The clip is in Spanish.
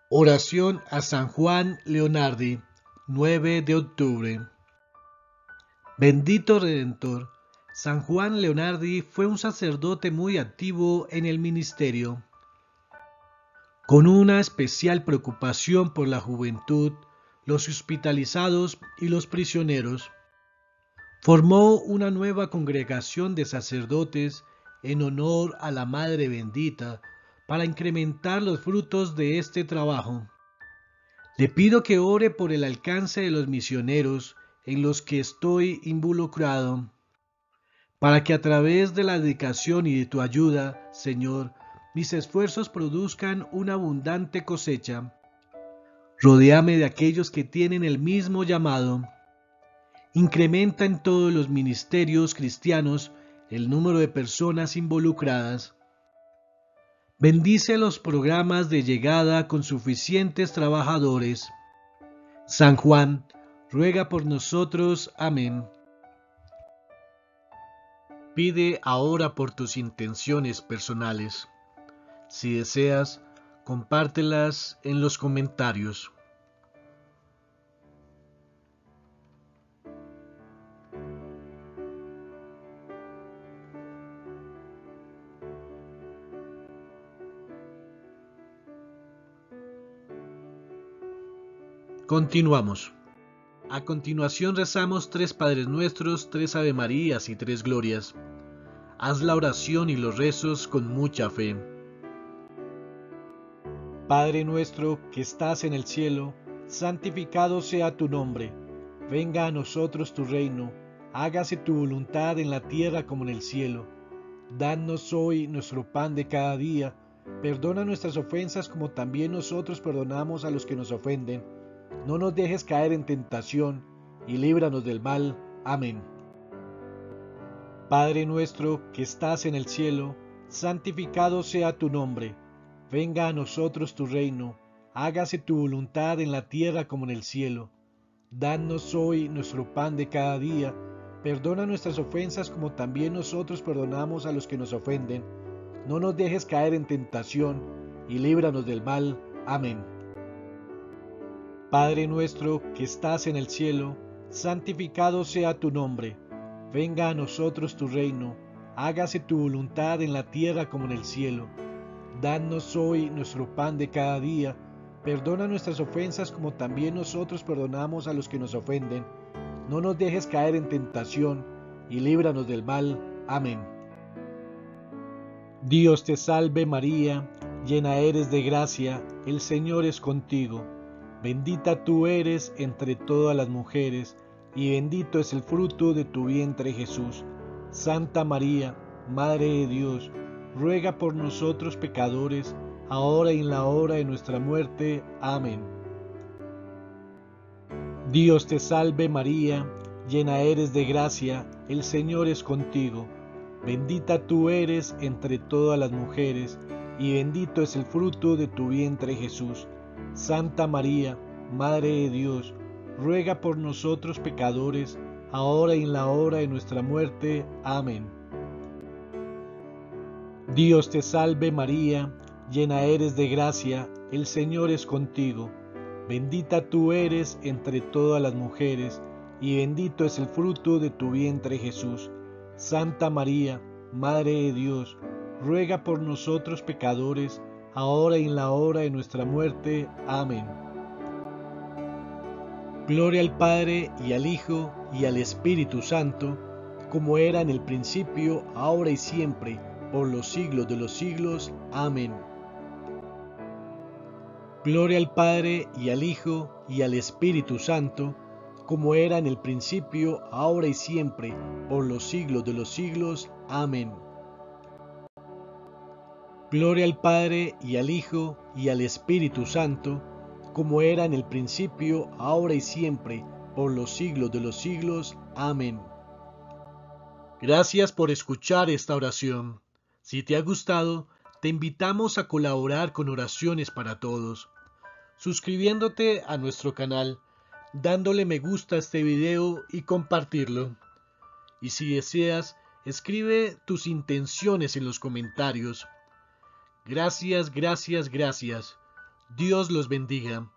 Oración a San Juan Leonardi, 9 de octubre. Bendito Redentor, San Juan Leonardi fue un sacerdote muy activo en el ministerio. Con una especial preocupación por la juventud, los hospitalizados y los prisioneros, formó una nueva congregación de sacerdotes en honor a la Madre Bendita para incrementar los frutos de este trabajo. Le pido que ore por el alcance de los misioneros en los que estoy involucrado, para que a través de la dedicación y de tu ayuda, Señor, mis esfuerzos produzcan una abundante cosecha. Rodéame de aquellos que tienen el mismo llamado. Incrementa en todos los ministerios cristianos el número de personas involucradas. Bendice los programas de llegada con suficientes trabajadores. San Juan, ruega por nosotros. Amén. Pide ahora por tus intenciones personales. Si deseas, compártelas en los comentarios. Continuamos. A continuación rezamos 3 Padres Nuestros, 3 Ave Marías y 3 Glorias. Haz la oración y los rezos con mucha fe. Padre nuestro que estás en el cielo, santificado sea tu nombre. Venga a nosotros tu reino. Hágase tu voluntad en la tierra como en el cielo. Danos hoy nuestro pan de cada día. Perdona nuestras ofensas como también nosotros perdonamos a los que nos ofenden. No nos dejes caer en tentación y líbranos del mal. Amén. Padre nuestro que estás en el cielo, santificado sea tu nombre. Venga a nosotros tu reino. Hágase tu voluntad en la tierra como en el cielo. Danos hoy nuestro pan de cada día. Perdona nuestras ofensas como también nosotros perdonamos a los que nos ofenden. No nos dejes caer en tentación y líbranos del mal. Amén. Padre nuestro que estás en el cielo, santificado sea tu nombre. Venga a nosotros tu reino. Hágase tu voluntad en la tierra como en el cielo. Danos hoy nuestro pan de cada día. Perdona nuestras ofensas como también nosotros perdonamos a los que nos ofenden. No nos dejes caer en tentación y líbranos del mal. Amén. Dios te salve María, llena eres de gracia, el Señor es contigo. Bendita tú eres entre todas las mujeres, y bendito es el fruto de tu vientre Jesús. Santa María, Madre de Dios, ruega por nosotros pecadores, ahora y en la hora de nuestra muerte. Amén. Dios te salve María, llena eres de gracia, el Señor es contigo. Bendita tú eres entre todas las mujeres, y bendito es el fruto de tu vientre Jesús. Santa María, Madre de Dios, ruega por nosotros pecadores, ahora y en la hora de nuestra muerte. Amén. Dios te salve María, llena eres de gracia, el Señor es contigo. Bendita tú eres entre todas las mujeres, y bendito es el fruto de tu vientre Jesús. Santa María, Madre de Dios, ruega por nosotros pecadores, ahora y en la hora de nuestra muerte. Amén. Gloria al Padre, y al Hijo, y al Espíritu Santo, como era en el principio, ahora y siempre, por los siglos de los siglos. Amén. Gloria al Padre, y al Hijo, y al Espíritu Santo, como era en el principio, ahora y siempre, por los siglos de los siglos. Amén. Gloria al Padre, y al Hijo, y al Espíritu Santo, como era en el principio, ahora y siempre, por los siglos de los siglos. Amén. Gracias por escuchar esta oración. Si te ha gustado, te invitamos a colaborar con Oraciones para Todos, suscribiéndote a nuestro canal, dándole me gusta a este video y compartirlo. Y si deseas, escribe tus intenciones en los comentarios. Gracias, gracias, gracias. Dios los bendiga.